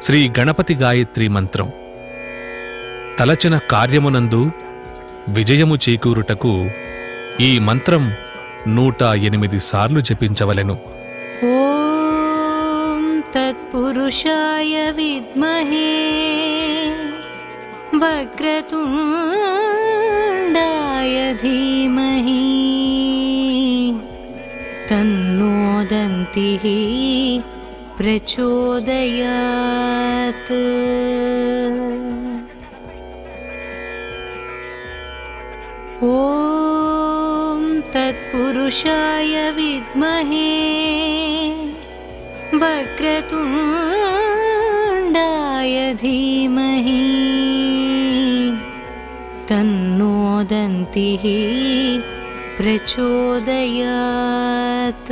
శ్రీ గణపతి గాయత్రి మంత్రం. తలచిన కార్యమునందు విజయము చేకూరుటకు ఈ మంత్రం 108 సార్లు జపించవలెను. ఓం తత్పురుషాయ విద్మహే వక్రతుండాయ ధీమహి తన్నో దంతిః ప్రచోదయాత్. ఓం తత్పురుషాయ విద్మహే వక్రతుండాయ ధీమహి తన్నో దంతిః ప్రచోదయాత్.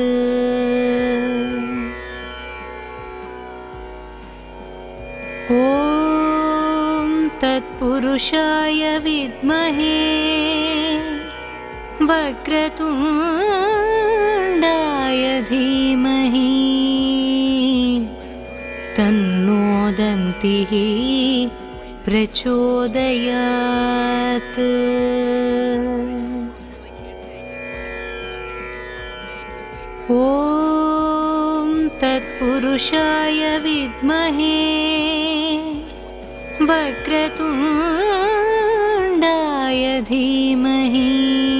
ఓం తత్పురుషాయ విద్మహే వక్రతుండాయ ధీమహి తన్నో దంతిః ప్రచోదయాత్. ఓం తత్పురుషాయ విద్మహే వక్రతుండాయ ధీమహి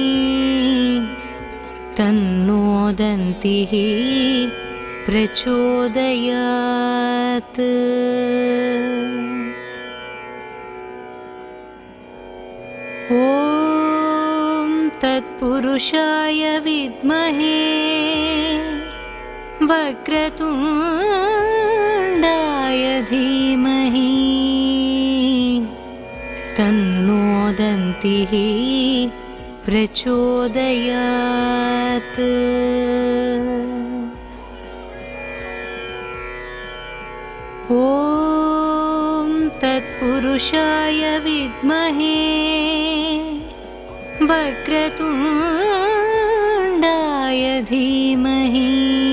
తన్నో దంతిః ప్రచోదయాత్. ఓం తత్పురుషాయ విద్మహే వక్రతుండాయ ధీమహి తన్నో దంతిః ప్రచోదయాత్. ఓం తత్పురుషాయ విద్మహే వక్రతుండాయ ధీమహి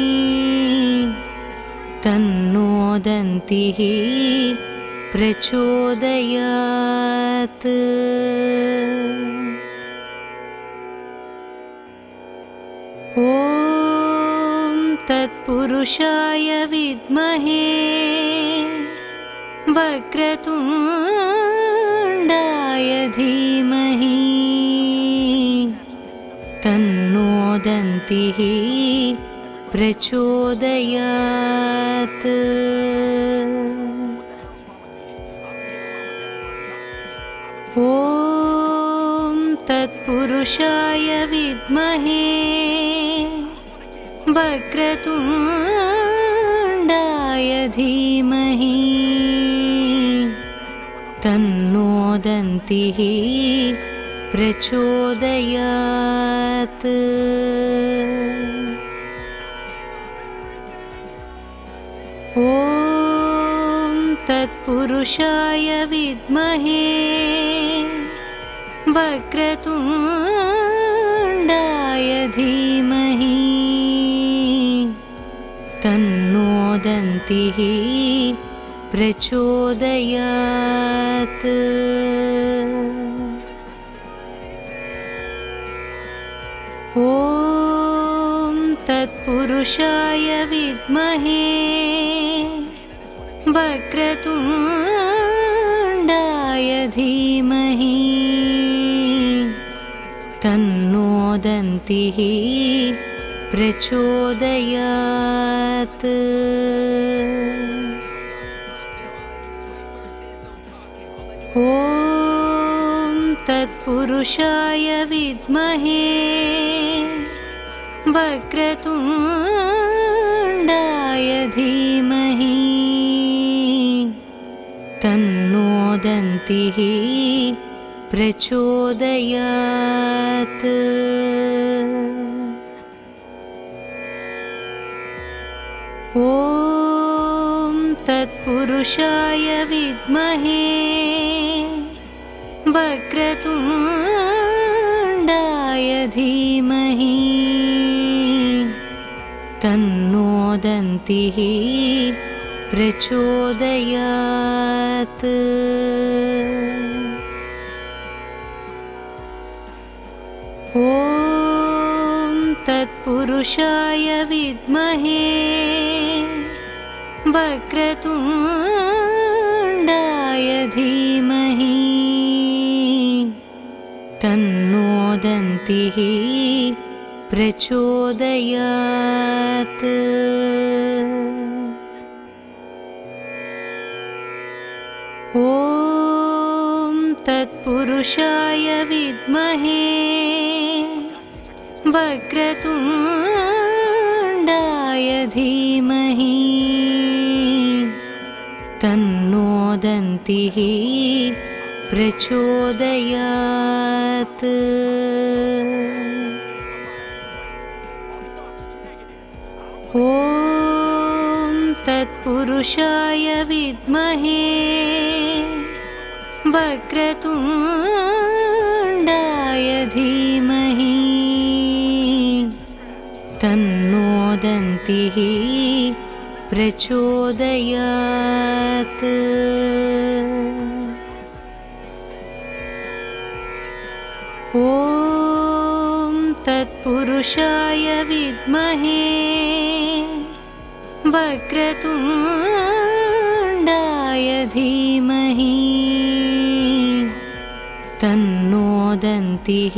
తన్నో దంతిః ప్రచోదయాత్. ఓం తత్పురుషాయ విద్మహే వక్రతుండాయ ధీమహి తన్నో దంతిః ప్రచోదయాత్. ఓం తత్పురుషాయ విద్మహే వక్రతుండాయ ధీమహి తన్నో దంతిః ప్రచోదయాత్. ఓం తత్పురుషాయ విద్మహే వక్రతుండాయ ధీమహి తన్నో దంతిః ప్రచోదయాత్. ఓం తత్పురుషాయ విద్మహే వక్రతుండాయ ధీమహి తన్నో దంతిః ప్రచోదయాత్. ఓం తత్పురుషాయ విద్మహే వక్రతుండాయ ధీమహి తన్నో దంతిః ప్రచోదయాత్. ఓం తత్పురుషాయ విద్మహే వక్రతుండాయ ధీమహి తన్నో దంతిః प्रचोदयात्। ॐ तत्पुरुषाय विद्महे वक्रतुण्डाय धीमहि तन्नो दन्तिः प्रचोदयात्। ॐ तत्पुरुषाय विद्महे वक्रतुण्डाय धीमहि तन्नो दन्तिः प्रचोदयात्। ॐ तत्पुरुषाय विद्महे वक्रतुण्डाय धीमहि तन्नो दन्तिः प्रचोदयात्। ॐ तत्पुरुषाय विद्महे वक्रतुण्डाय धीमहि तन्नो दन्तिः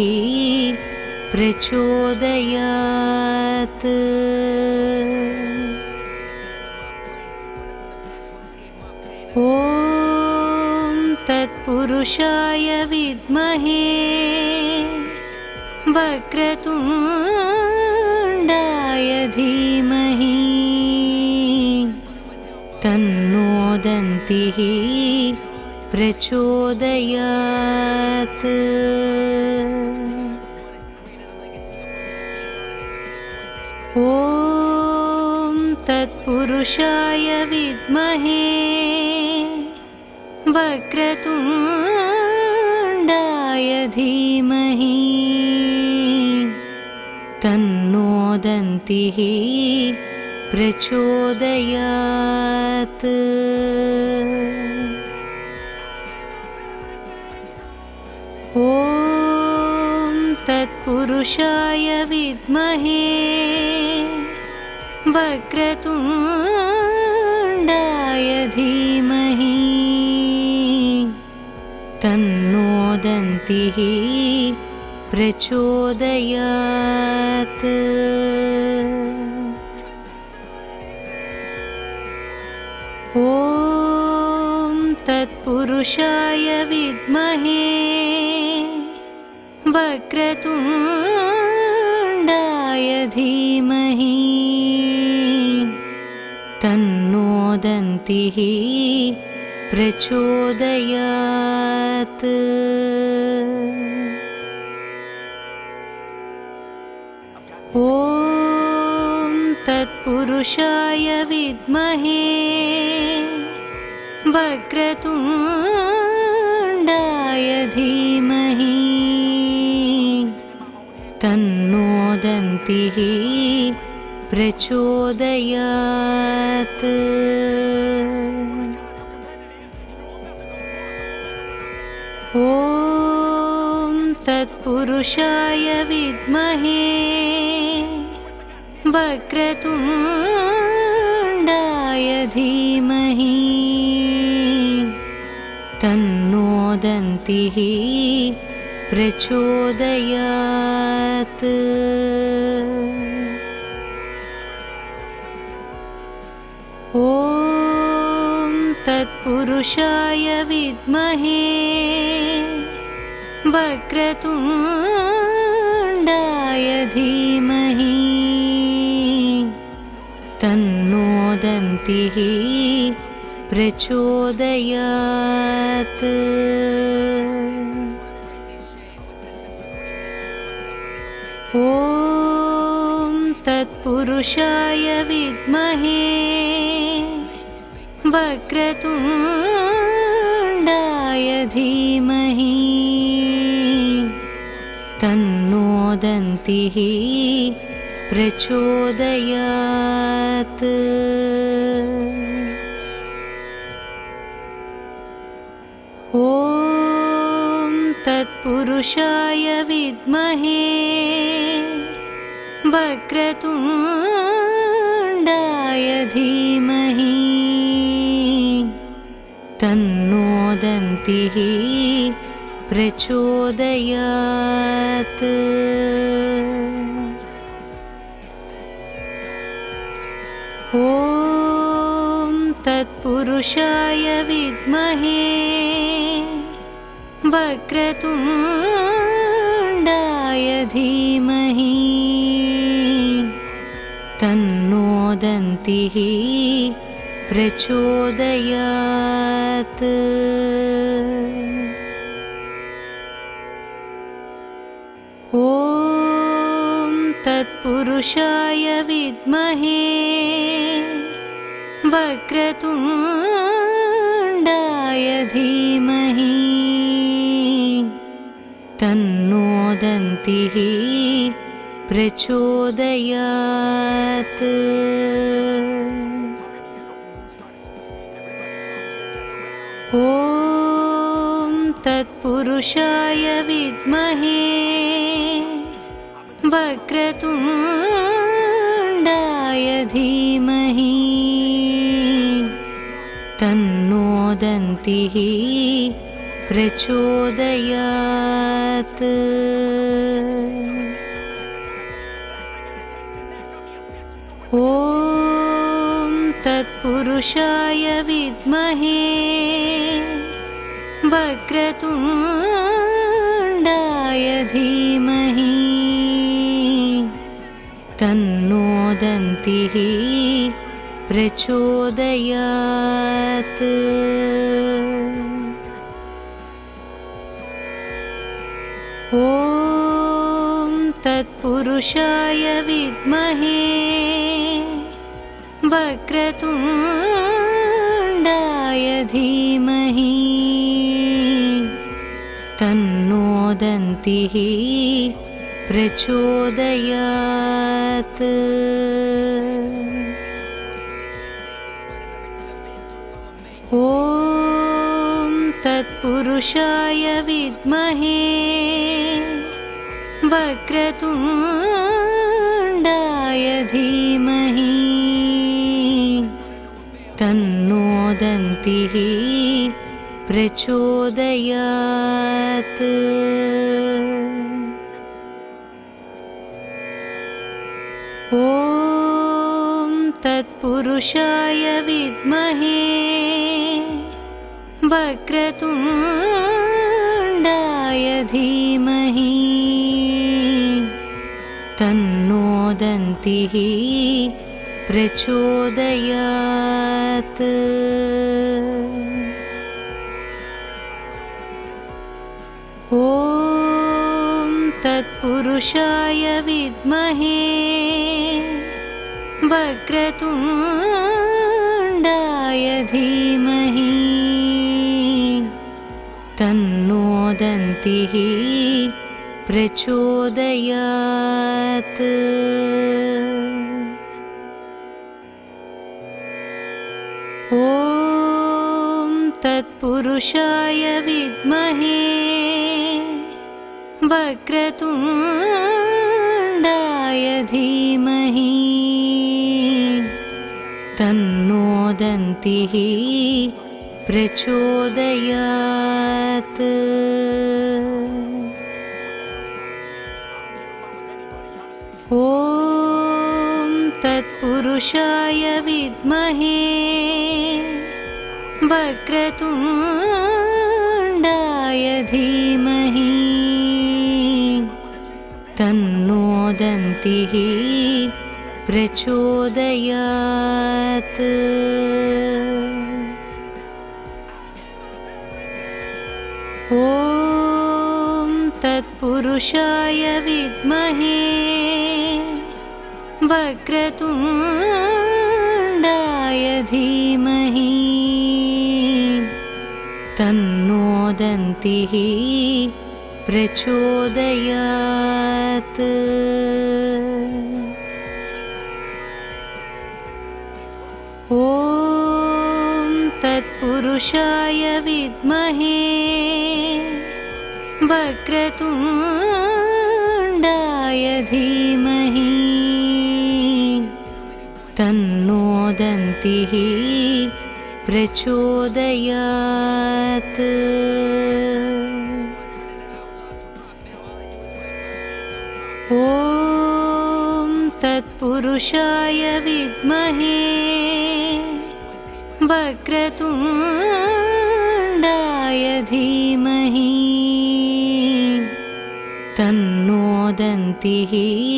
प्रचोदयात्। ॐ तत्पुरुषाय विद्महे वक्रतुण्डाय धीमहि तन्नो दन्तिः प्रचोदयात्। ॐ तत्पुरुषाय विद्महे वक्रतुण्डाय धीमहि तन्नो दन्तिः प्रचोदयात्। ॐ तत्पुरुषाय विद्महे वक्रतुण्डाय धीमहि तन्नो दन्तिः प्रचोदयात्। ॐ तत्पुरुषाय विद्महे वक्रतुण्डाय धीमहि तन्नो दन्तिः प्रचोदयात्। ॐ तत्पुरुषाय विद्महे वक्रतुण्डाय धीमहि तन्नो दन्तिः प्रचोदयात्। ॐ तत्पुरुषाय विद्महे वक्रतुण्डाय धीमहि तन्नो दन्तिः प्रचोदयात्। ॐ तत्पुरुषाय विद्महे वक्रतुण्डाय धीमहि तन्नो दन्तिः प्रचोदयात्। ॐ तत्पुरुषाय विद्महे वक्रतुण्डाय धीमहि तन्नो दन्तिः प्रचोदयात्। तत्पुरुषाय विद्महे वक्रतुण्डाय धीमहि तन्नो दन्तिः प्रचोदयात्। ॐ तत्पुरुषाय विद्महे वक्रतुण्डाय धीमहि तन्नो दन्तिः प्रचोदयात्। ॐ तत्पुरुषाय विद्महे वक्रतुण्डाय धीमहि तन्नो दन्तिः प्रचोदयात्। ॐ तत्पुरुषाय विद्महे वक्रतुण्डाय धीमहि तन्नो दन्तिः प्रचोदयात्। ॐ तत्पुरुषाय विद्महे वक्रतुण्डाय धीमहि तन्नो दन्तिः प्रचोदयात्। ॐ तत्पुरुषाय विद्महे वक्रतुण्डाय धीमहि तन्नो दन्तिः प्रचोदयात्। ॐ तत्पुरुषाय विद्महे वक्रतुण्डाय धीमहि तन्नो दन्तिः प्रचोदयात्। ॐ तत्पुरुषाय विद्महे वक्रतुण्डाय धीमहि तन्नो दन्तिः प्रचोदयात्। ॐ तत्पुरुषाय विद्महे वक्रतुण्डाय धीमहि तन्नो दन्तिः प्रचोदयात्। ॐ तत्पुरुषाय विद्महे वक्रतुण्डाय धीमहि तन्नो दन्तिः प्रचोदयात्। ॐ तत्पुरुषाय विद्महे वक्रतुण्डाय धीमहि तन्नो दन्तिः प्रचोदयात्। ॐ तत्पुरुषाय विद्महे वक्रतुण्डाय धीमहि तन्नो दन्तिः प्रचोदयात्। ॐ तत्पुरुषाय विद्महे वक्रतुण्डाय धीमहि तन्नो दन्तिः प्रचोदयात्। ॐ तत्पुरुषाय विद्महे वक्रतुण्डाय धीमहि तन्नो दन्तिः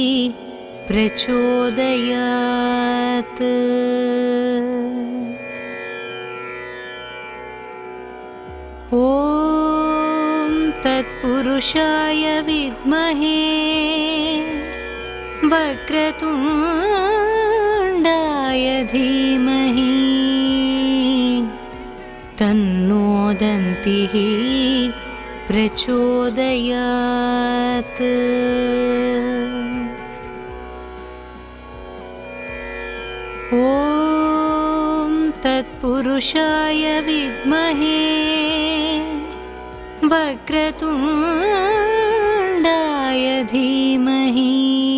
प्रचोदयात्। ॐ तत्पुरुषाय विद्महे वक्रतुण्डाय धीमहि तन्नो दन्तिः प्रचोदयात्। ॐ तत्पुरुषाय विद्महे वक्रतुण्डाय धीमहि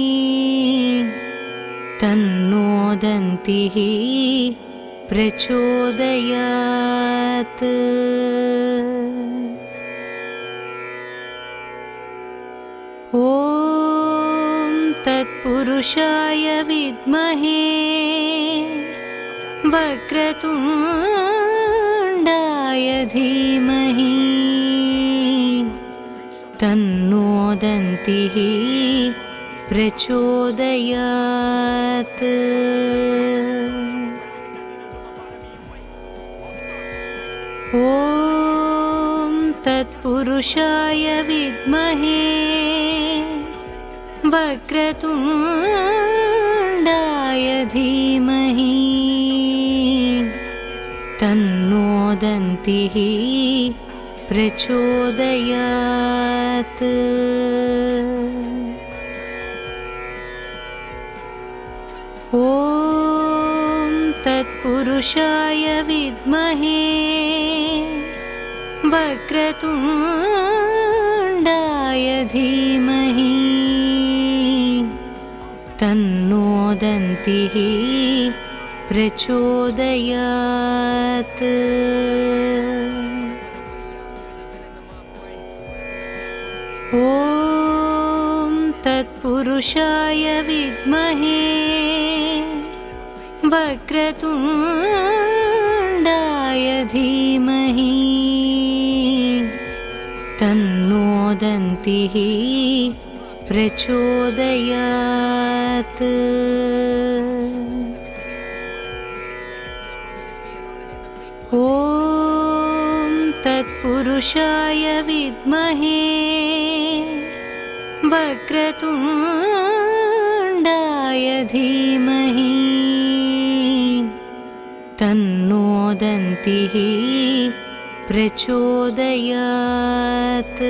तन्नो दन्तिः प्रचोदयात्। ॐ तत्पुरुषाय विद्महे वक्रतुण्डाय धीमहि तन्नो दन्तिः प्रचोदयात्। ॐ तत्पुरुषाय विद्महे वक्रतुण्डाय धीमहि तन्नो दन्तिः प्रचोदयात्। ॐ तत्पुरुषाय विद्महे वक्रतुण्डाय धीमहि तन्नो दन्तिः प्रचोदयात्। ॐ तत्पुरुषाय विद्महे वक्रतुण्डाय धीमहि तन्नो दन्तिः प्रचोदयात्। ॐ तत्पुरुषाय विद्महे वक्रतुण्डाय धीमहि तन्नो दन्तिः प्रचोदयात्।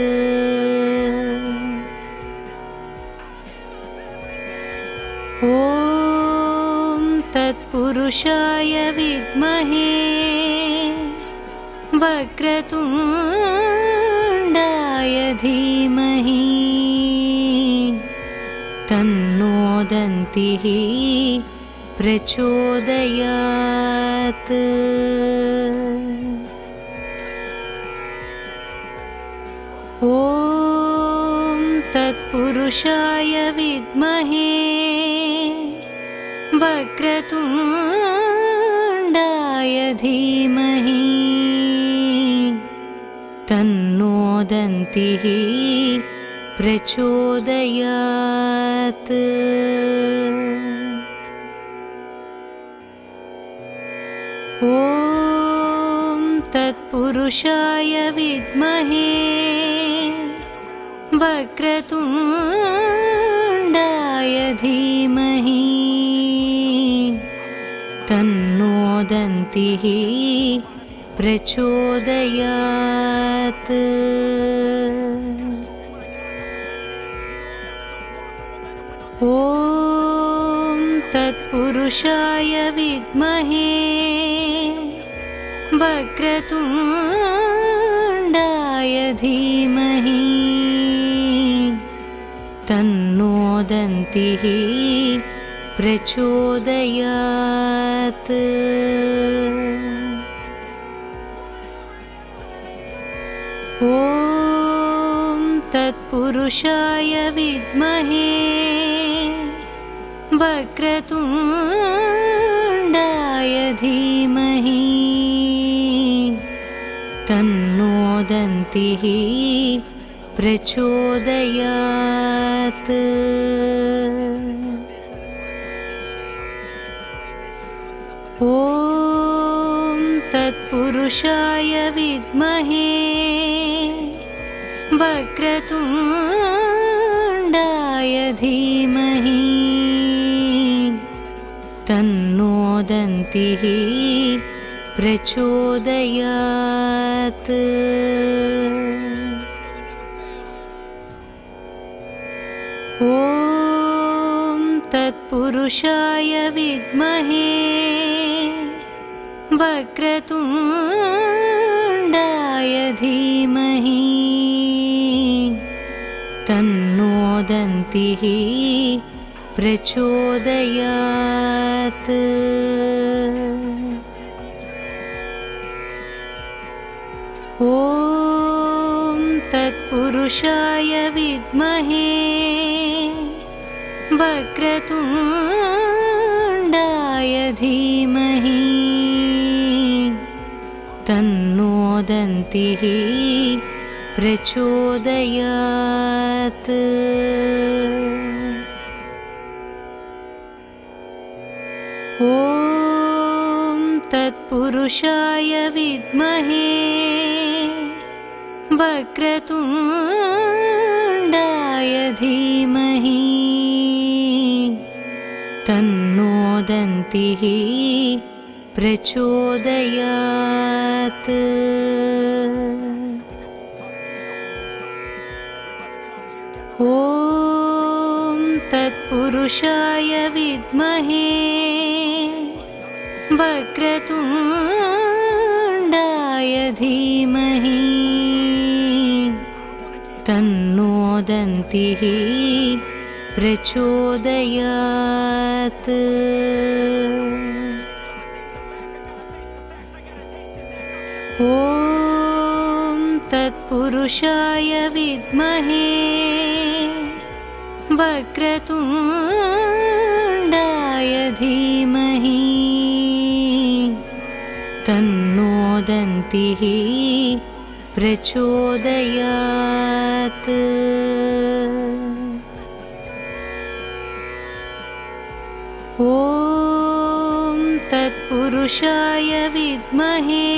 ॐ तत्पुरुषाय विद्महे वक्रतुण्डाय धीमहि तन्नो दन्तिः प्रचोदयात्। ॐ तत्पुरुषाय विद्महे वक्रतुण्डाय धीमहि तन्नो दन्तिः प्रचोदयात्। ॐ तत्पुरुषाय विद्महे वक्रतुण्डाय धीमहि तन्नो दन्तिः प्रचोदयात्। ॐ तत्पुरुषाय विद्महे वक्रतुण्डाय धीमहि तन्नो दन्तिः प्रचोदयात्। ॐ तत्पुरुषाय विद्महे वक्रतुण्डाय धीमहि तन्नो दन्तिः प्रचोदयात्। ॐ तत्पुरुषाय विद्महे वक्रतुण्डाय धीमहि तन्नो दन्तिः प्रचोदयात्। ॐ तत्पुरुषाय विद्महे वक्रतुण्डाय धीमहि तन्नो दन्तिः प्रचोदयात्। ॐ तत्पुरुषाय विद्महे वक्रतुण्डाय धीमहि तन्नो दन्तिः प्रचोदयात्। ॐ तत्पुरुषाय विद्महे वक्रतुण्डाय धीमहि तन्नो दन्तिः प्रचोदयात्। ॐ तत्पुरुषाय विद्महे वक्रतुण्डाय धीमहि तन्नो दन्तिः प्रचोदयात्। ॐ तत्पुरुषाय विद्महे वक्रतुण्डाय धीमहि तन्नो दन्तिः प्रचोदयात्। ॐ तत्पुरुषाय विद्महे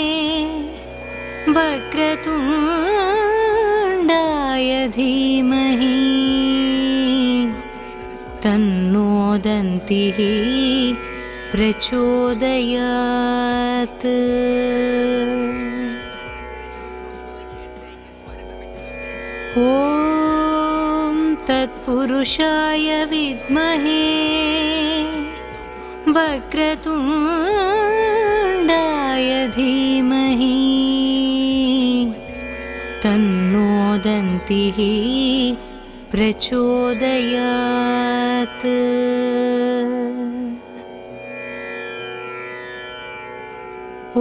वक्रतुण्डाय धीमहि तन्नो दन्तिः प्रचोदयात्। ॐ तत्पुरुषाय विद्महे वक्रतुण्डाय धीमहि तन्नो दन्तिः प्रचोदयात्। ॐ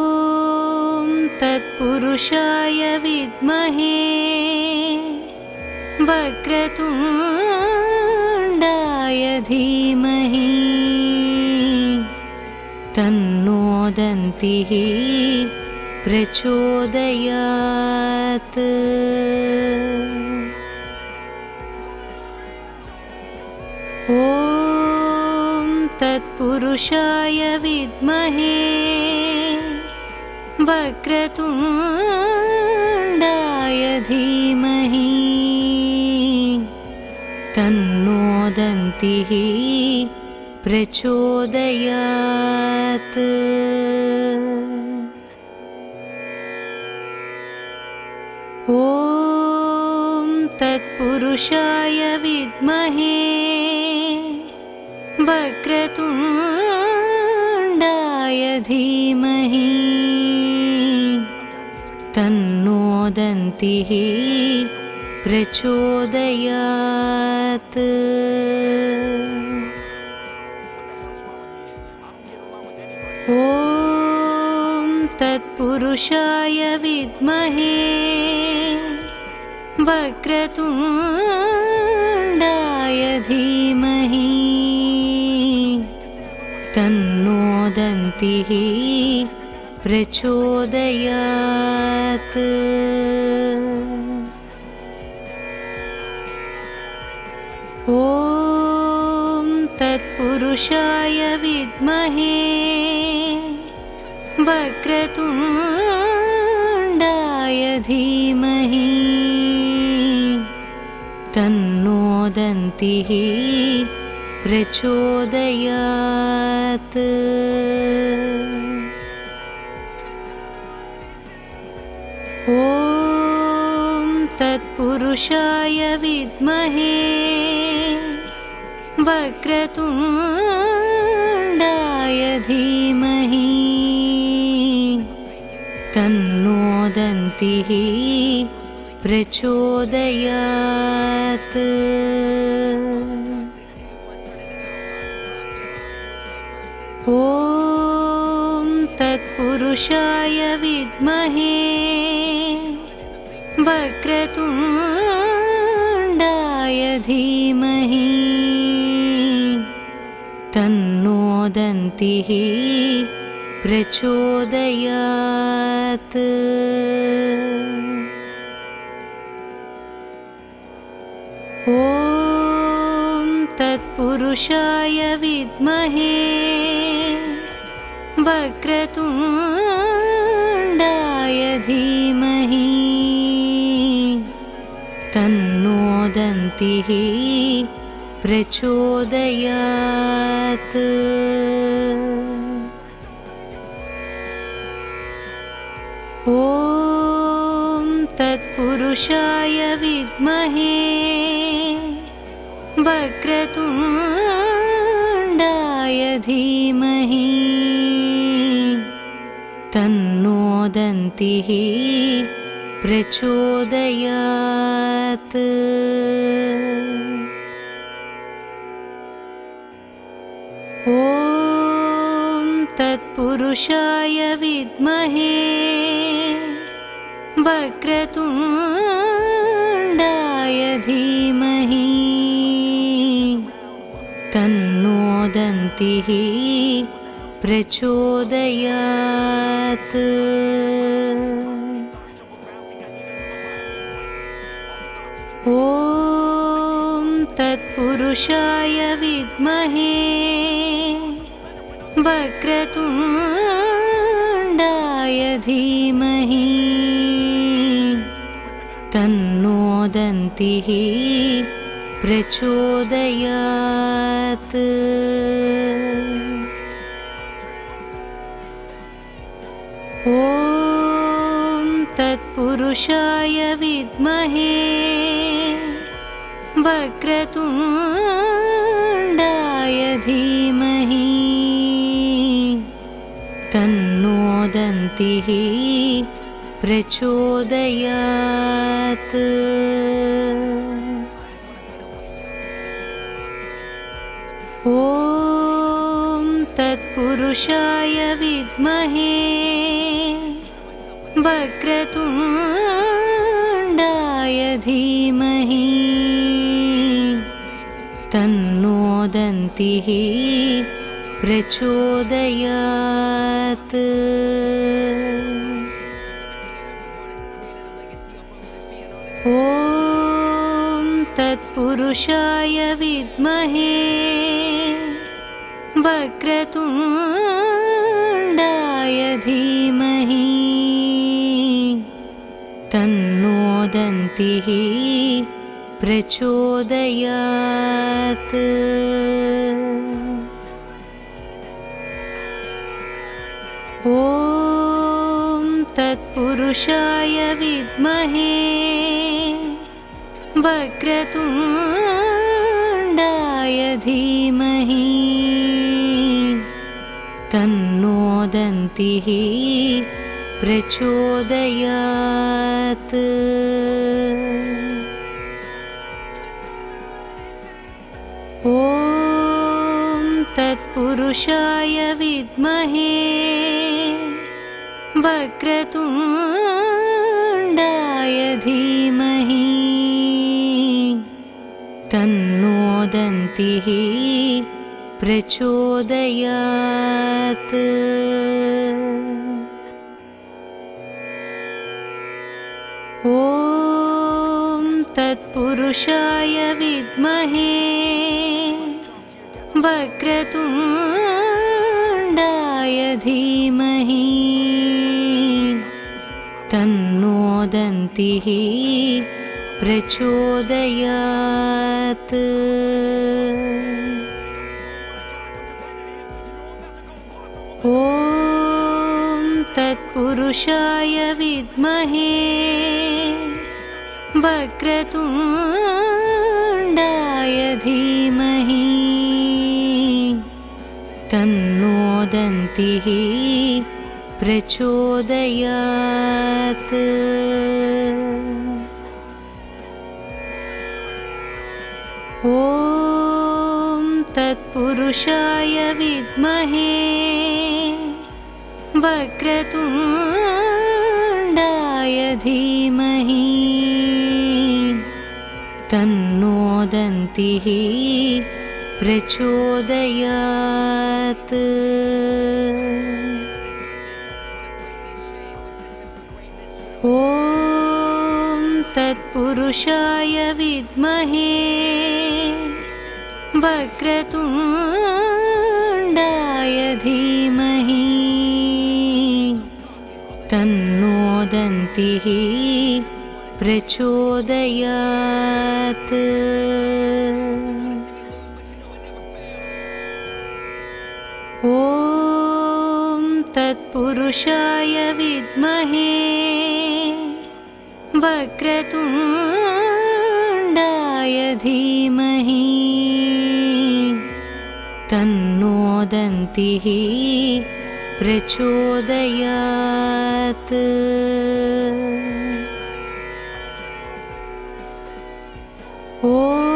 तत्पुरुषाय विद्महे वक्रतुण्डाय धीमहि तन्नो दन्तिः प्रचोदयात्। ॐ तत्पुरुषाय विद्महे वक्रतुण्डाय धीमहि तन्नो दन्तिः प्रचोदयात्। ॐ तत्पुरुषाय विद्महे वक्रतुण्डाय धीमहि तन्नो दन्तिः प्रचोदयात्। ॐ तत्पुरुषाय विद्महे वक्रतुण्डाय धीमहि तन्नो दन्तिः प्रचोदयात्। ॐ तत्पुरुषाय विद्महे वक्रतुण्डाय धीमहि तन्नो दन्तिः प्रचोदयात्। ॐ तत्पुरुषाय विद्महे वक्रतुण्डाय धीमहि तन्नो दन्तिः प्रचोदयात्। ॐ तत्पुरुषाय विद्महे वक्रतुण्डाय धीमहि तन्नो दन्तिः प्रचोदयात्। ॐ तत्पुरुषाय विद्महे वक्रतुण्डाय धीमहि तन्नो दन्तिः प्रचोदयात्। ॐ तत्पुरुषाय विद्महे वक्रतुण्डाय धीमहि तन्नो दन्तिः प्रचोदयात्। ॐ तत्पुरुषाय विद्महे वक्रतुण्डाय धीमहि तन्नो दन्तिः प्रचोदयात्। ॐ तत्पुरुषाय विद्महे वक्रतुण्डाय धीमहि तन्नो दन्तिः प्रचोदयात्। ॐ तत्पुरुषाय विद्महे वक्रतुण्डाय धीमहि तन्नो दन्तिः प्रचोदयात्। ॐ तत्पुरुषाय विद्महे वक्रतुण्डाय धीमहि तन्नो दन्तिः प्रचोदयात्। ॐ तत्पुरुषाय विद्महे वक्रतुण्डाय धीमहि तन्नो दन्तिः प्रचोदयात्। ॐ तत्पुरुषाय विद्महे वक्रतुण्डाय धीमहि तन्नो दन्तिः प्रचोदयात्। ॐ तत्पुरुषाय विद्महे वक्रतुण्डाय धीमहि तन्नो दन्तिः प्रचोदयात्। ॐ तत्पुरुषाय विद्महे वक्रतुण्डाय धीमहि तन्नो दन्तिः प्रचोदयात्। ॐ तत्पुरुषाय विद्महे वक्रतुण्डाय धीमहि तन्नो दन्तिः प्रचोदयात्। ॐ तत्पुरुषाय विद्महे वक्रतुण्डाय धीमहि तन्नो दन्तिः प्रचोदयात्। ॐ तत्पुरुषाय विद्महे वक्रतुण्डाय धीमहि तन्नो दन्तिः प्रचोदयात्। ॐ तत्पुरुषाय विद्महे वक्रतुण्डाय धीमहि तन्नो दन्तिः प्रचोदयात्। ॐ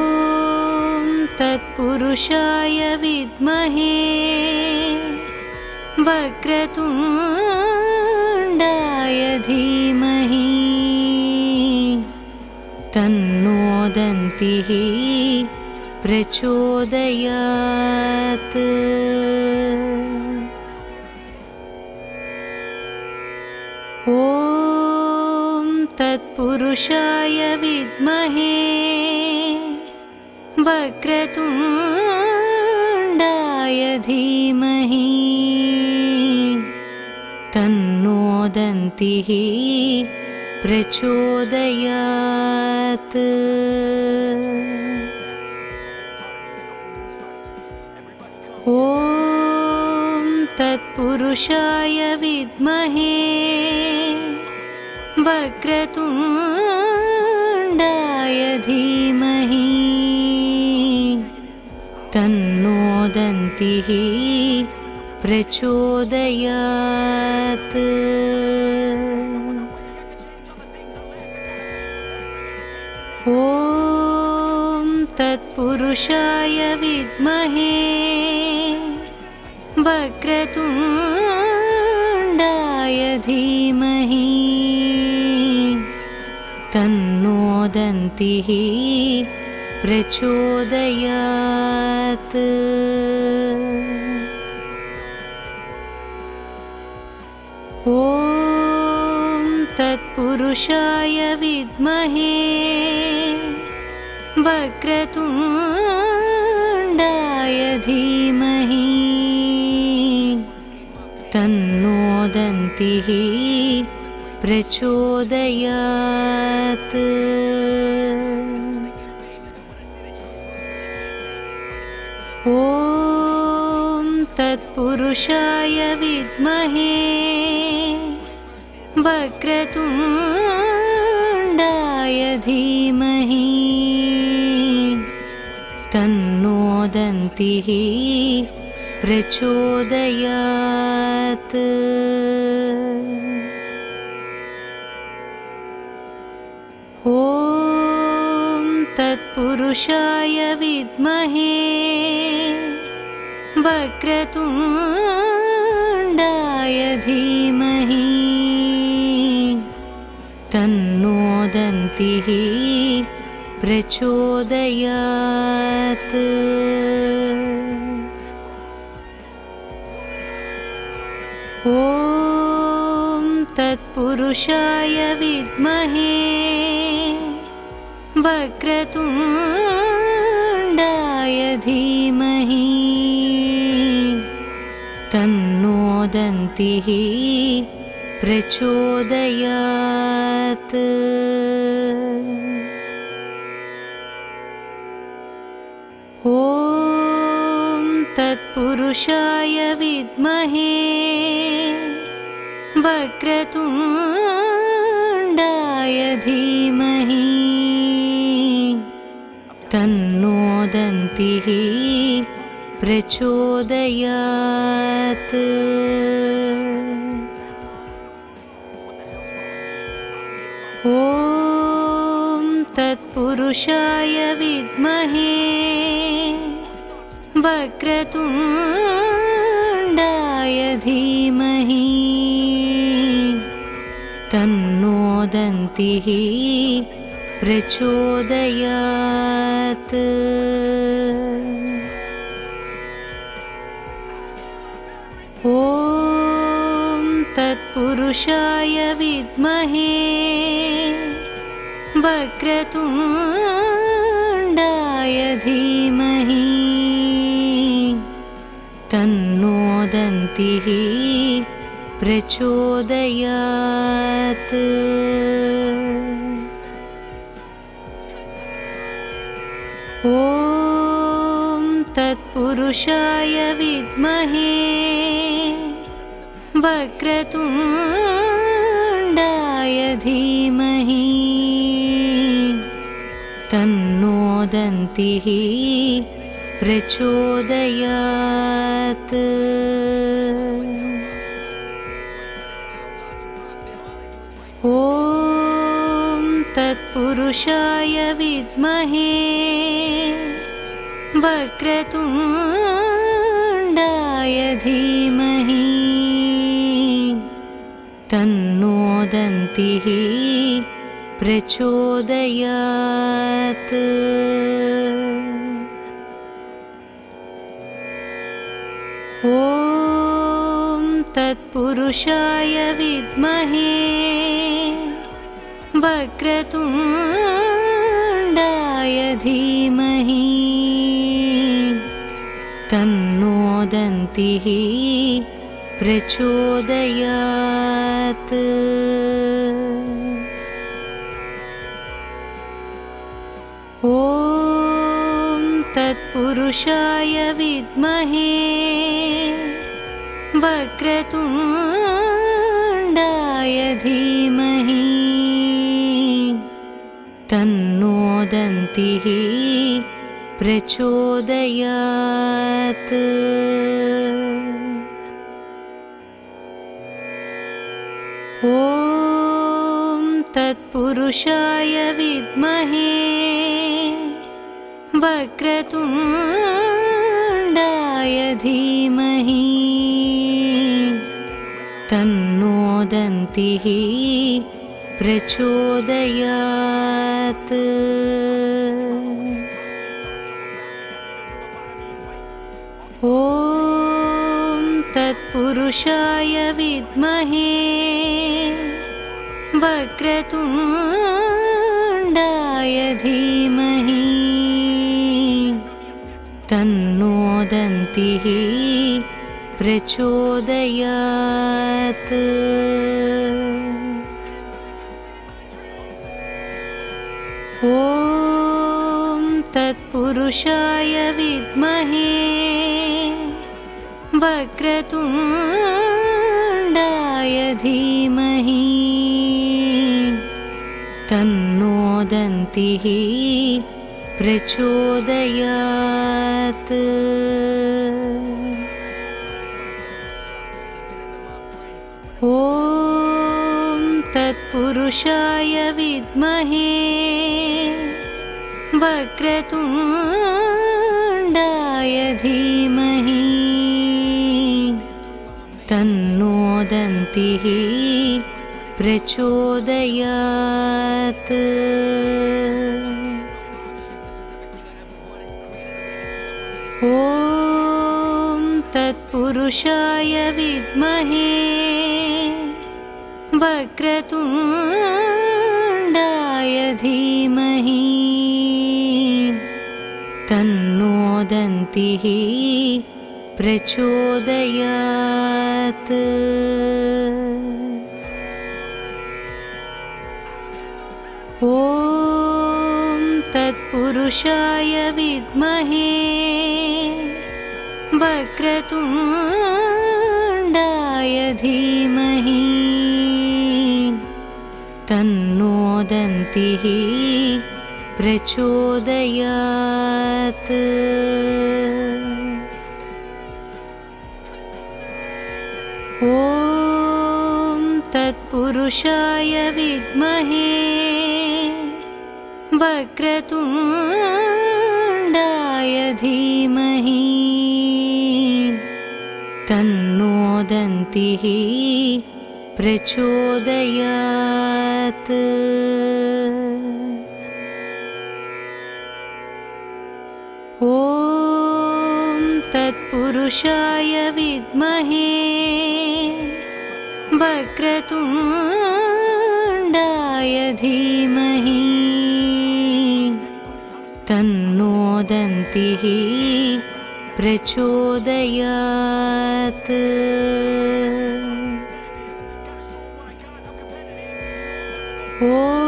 तत्पुरुषाय विद्महे वक्रतुण्डाय धीमहि तन्नो दन्तिः प्रचोदयात्। ॐ तत्पुरुषाय विद्महे वक्रतुण्डाय धीमहि तन्नो दन्तिः प्रचोदयात्। ॐ तत्पुरुषाय विद्महे वक्रतुण्डाय धीमहि तन्नो दन्तिः प्रचोदयात्। ॐ तत्पुरुषाय विद्महे वक्रतुण्डाय धीमहि तन्नो दन्तिः प्रचोदयात्। ॐ तत्पुरुषाय विद्महे वक्रतुण्डाय धीमहि तन्नो दन्तिः प्रचोदयात्। ॐ तत्पुरुषाय विद्महे वक्रतुण्डाय धीमहि तन्नो दन्तिः प्रचोदयात्। ॐ तत्पुरुषाय विद्महे वक्रतुण्डाय धीमहि तन्नो दन्तिः प्रचोदयात्। ॐ तत्पुरुषाय विद्महे वक्रतुण्डाय धीमहि तन्नो दन्तिः प्रचोदयात्। ॐ तत्पुरुषाय विद्महे वक्रतुण्डाय धीमहि तन्नो दन्तिः प्रचोदयात्। ॐ तत्पुरुषाय विद्महे वक्रतुण्डाय धीमहि तन्नो दन्तिः प्रचोदयात्। ॐ तत्पुरुषाय विद्महे वक्रतुण्डाय धीमहि तन्नो दन्तिः प्रचोदयात्। ॐ तत्पुरुषाय विद्महे वक्रतुण्डाय धीमहि तन्नो दन्तिः प्रचोदयात्। ॐ तत्पुरुषाय विद्महे वक्रतुण्डाय धीमहि तन्नो दन्तिः प्रचोदयात्। ॐ तत्पुरुषाय विद्महे वक्रतुण्डाय धीमहि तन्नो दन्तिः प्रचोदयात्। ॐ तत्पुरुषाय विद्महे वक्रतुण्डाय धीमहि तन्नो दन्तिः प्रचोदयात्। ॐ तत्पुरुषाय विद्महे वक्रतुण्डाय धीमहि तन्नो दन्तिः प्रचोदयात्। ॐ तत्पुरुषाय विद्महे वक्रतुण्डाय धीमहि तन्नो दन्तिः प्रचोदयात्। ॐ तत्पुरुषाय विद्महे वक्रतुण्डाय धीमहि तन्नो दन्तिः प्रचोदयात्। ॐ तत्पुरुषाय विद्महे वक्रतुण्डाय धीमहि तन्नो दन्तिः प्रचोदयात्। ॐ तत्पुरुषाय विद्महे वक्रतुण्डाय धीमहि तन्नो दन्तिः प्रचोदयात्। ॐ तत्पुरुषाय विद्महे वक्रतुण्डाय धीमहि तन्नो दन्तिः प्रचोदयात्। ॐ तत्पुरुषाय विद्महे वक्रतुण्डाय धीमहि तन्नो दन्तिः प्रचोदयात्। ॐ तत्पुरुषाय विद्महे वक्रतुण्डाय धीमहि तन्नो दन्तिः प्रचोदयात्। ॐ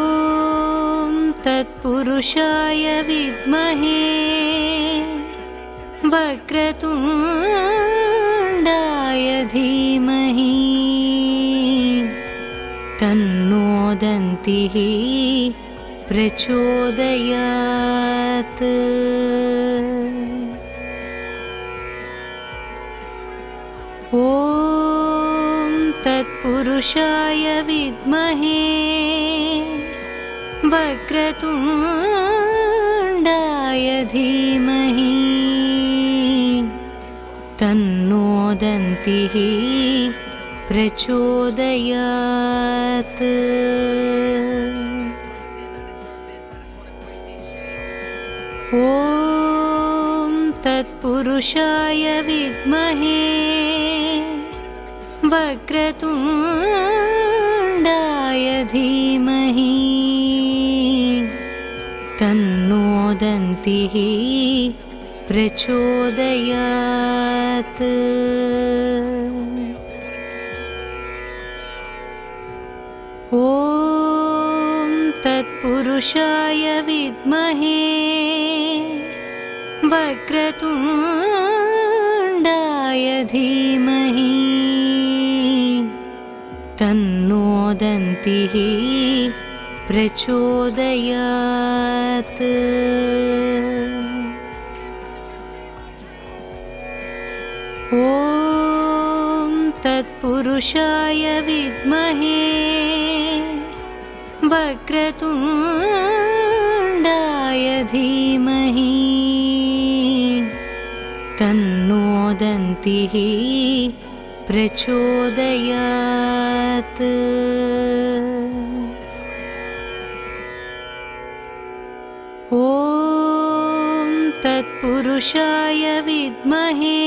तत्पुरुषाय विद्महे वक्रतुण्डाय धीमहि तन्नो दन्तिः प्रचोदयात्। ॐ तत्पुरुषाय विद्महे वक्रतुण्डाय धीमहि तन्नो दन्तिः प्रचोदयात्। ॐ तत्पुरुषाय विद्महे वक्रतुण्डाय धीमहि तन्नो दन्तिः प्रचोदयात्। ॐ तत्पुरुषाय विद्महे वक्रतुण्डाय धीमहि तन्नो दन्तिः प्रचोदयात्। ॐ तत्पुरुषाय विद्महे वक्रतुण्डाय धीमहि तन्नो दन्तिः प्रचोदयात्। ॐ तत्पुरुषाय विद्महे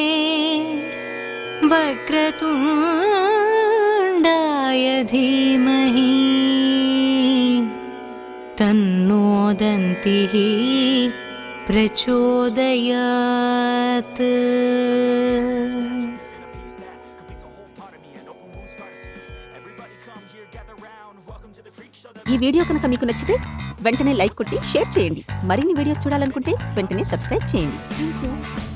वक्रतुण्डाय धीमहि तन्नो दन्तिः प्रचोदयात्। ఈ వీడియో కనుక మీకు నచ్చితే వెంటనే లైక్ కొట్టి షేర్ చేయండి. మరిన్ని వీడియోస్ చూడాలనుకుంటే వెంటనే సబ్స్క్రైబ్ చేయండి. థాంక్యూ.